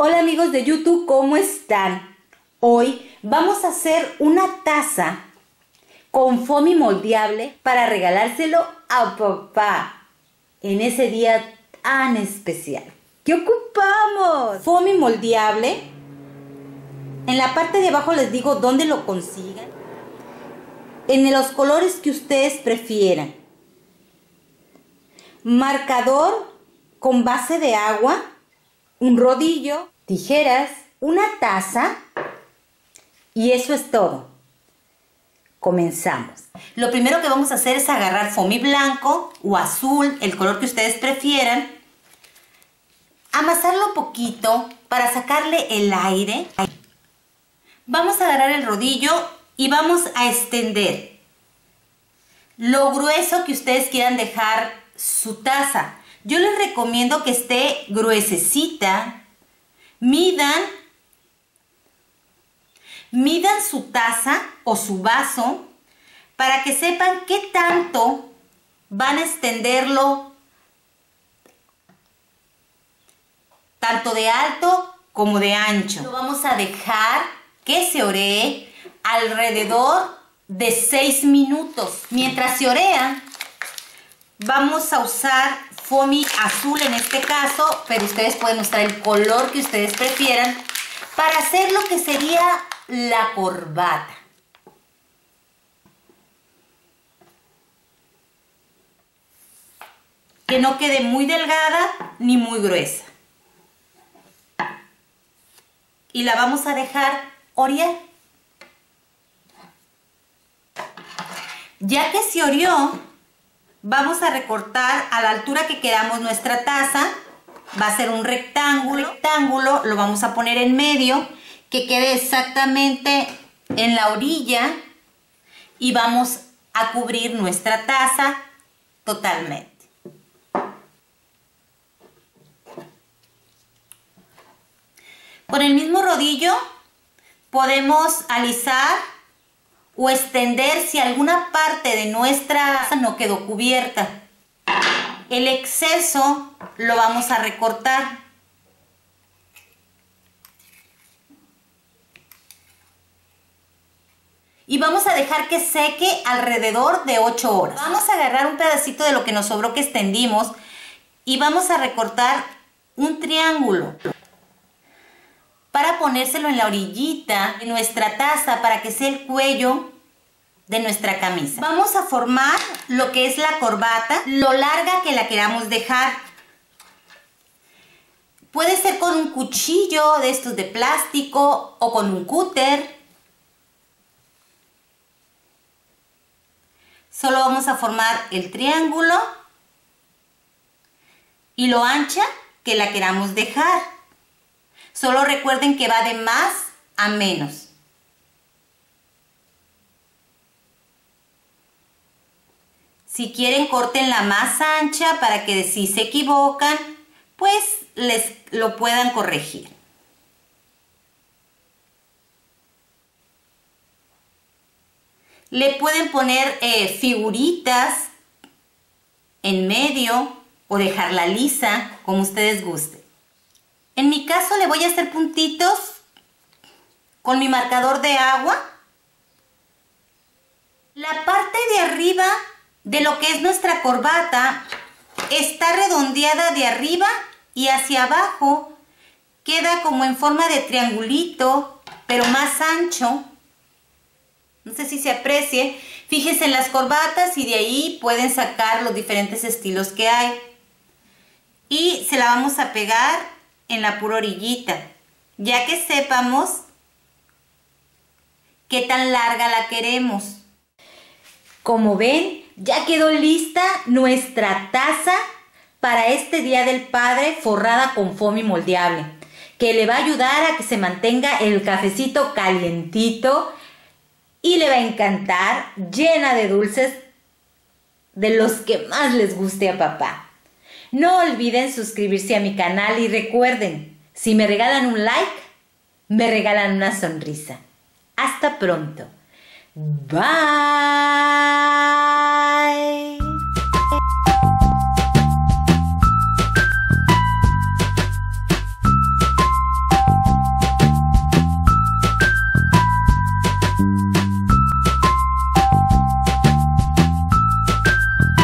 Hola amigos de YouTube, ¿cómo están? Hoy vamos a hacer una taza con foamy moldeable para regalárselo a papá en ese día tan especial. ¿Qué ocupamos? Foamy moldeable. En la parte de abajo les digo dónde lo consigan. En los colores que ustedes prefieran. Marcador con base de agua. Un rodillo, tijeras, una taza y eso es todo. Comenzamos. Lo primero que vamos a hacer es agarrar foamy blanco o azul, el color que ustedes prefieran. Amasarlo poquito para sacarle el aire. Vamos a agarrar el rodillo y vamos a extender lo grueso que ustedes quieran dejar su taza. Yo les recomiendo que esté gruesecita. Midan su taza o su vaso para que sepan qué tanto van a extenderlo, tanto de alto como de ancho. Lo vamos a dejar que se oree alrededor de 6 minutos. Mientras se orea, vamos a usar foamy azul en este caso, pero ustedes pueden usar el color que ustedes prefieran para hacer lo que sería la corbata. Que no quede muy delgada ni muy gruesa. Y la vamos a dejar orear. Ya que se oreó, vamos a recortar a la altura que queramos nuestra taza. Va a ser un rectángulo, lo vamos a poner en medio, que quede exactamente en la orilla y vamos a cubrir nuestra taza totalmente. Con el mismo rodillo podemos alisar o extender si alguna parte de nuestra taza no quedó cubierta. El exceso lo vamos a recortar. Y vamos a dejar que seque alrededor de 8 horas. Vamos a agarrar un pedacito de lo que nos sobró que extendimos y vamos a recortar un triángulo para ponérselo en la orillita de nuestra taza para que sea el cuello de nuestra camisa. Vamos a formar lo que es la corbata, lo larga que la queramos dejar. Puede ser con un cuchillo de estos de plástico o con un cúter. Solo vamos a formar el triángulo y lo ancha que la queramos dejar. Solo recuerden que va de más a menos. Si quieren, corten la más ancha para que si se equivocan, pues les lo puedan corregir. Le pueden poner figuritas en medio o dejarla lisa, como ustedes gusten. En mi caso le voy a hacer puntitos con mi marcador de agua. La parte de arriba de lo que es nuestra corbata está redondeada de arriba y hacia abajo. Queda como en forma de triangulito, pero más ancho. No sé si se aprecie. Fíjense en las corbatas y de ahí pueden sacar los diferentes estilos que hay. Y se la vamos a pegar en la pura orillita, ya que sepamos qué tan larga la queremos. Como ven, ya quedó lista nuestra taza para este Día del Padre forrada con foamy moldeable, que le va a ayudar a que se mantenga el cafecito calientito y le va a encantar, llena de dulces de los que más les guste a papá. No olviden suscribirse a mi canal y recuerden, si me regalan un like, me regalan una sonrisa. Hasta pronto. Bye.